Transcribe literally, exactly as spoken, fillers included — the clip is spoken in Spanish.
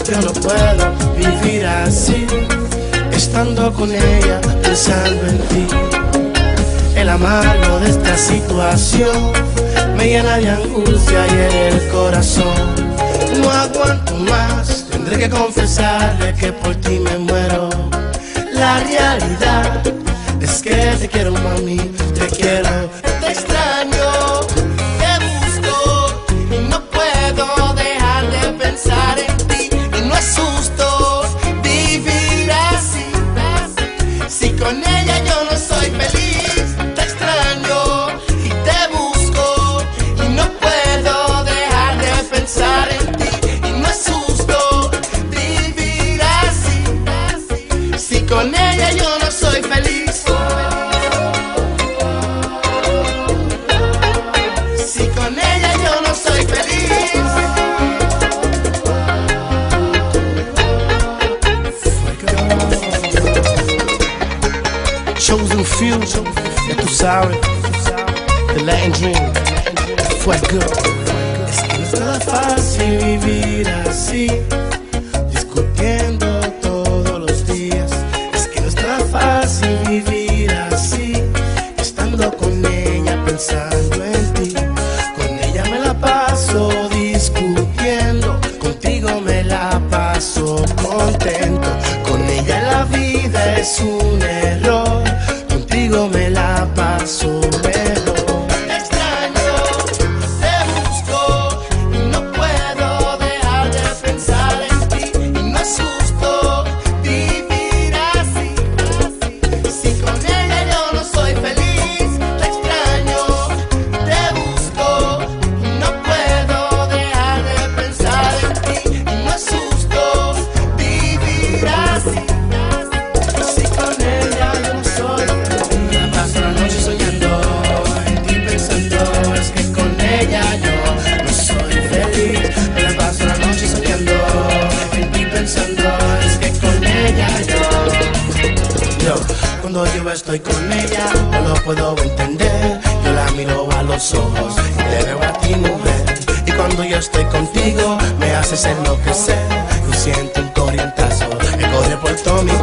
yo no puedo vivir así, estando con ella, pensando en ti. El amargo de esta situación me llena de angustia y el corazón. No aguanto más, tendré que confesarle que por ti me muero. La realidad es que te quiero, mami, te quiero, te extraño, te busco y no puedo dejar de pensar en ti. Y no es justo vivir así, si con ella yo no soy feliz. Te extraño y te busco y no puedo dejar de pensar en ti. Y no es justo vivir así, si con ella yo no soy feliz. Si con ella yo no soy feliz. Chosen few, ya tú sabes, The Latin Dream, Fuego. Es que no es nada fácil vivir así, discutiendo todos los días. Es que no es nada fácil vivir así, estando con ella, pensando en ti. Con ella me la paso discutiendo, contigo me la paso contento. Con ella la vida es un error, contigo me la paso mejor. Te extraño, te busco y no puedo dejar de pensar en ti. Y no es justo vivir así, si con ella yo no soy feliz. Te extraño, te busco y no puedo dejar de pensar en ti. Y no es justo vivir así, si con ella yo no soy feliz. Me la paso la noche soñando en ti, pensando es que con ella yo no soy feliz. Me la paso la noche soñando en ti, pensando es que con ella yo Yo, cuando yo estoy con ella no lo puedo entender. Yo la miro a los ojos y te veo a ti, mujer. Y cuando yo estoy contigo me haces enloquecer. Yo siento un corrientazo que corre por todo mi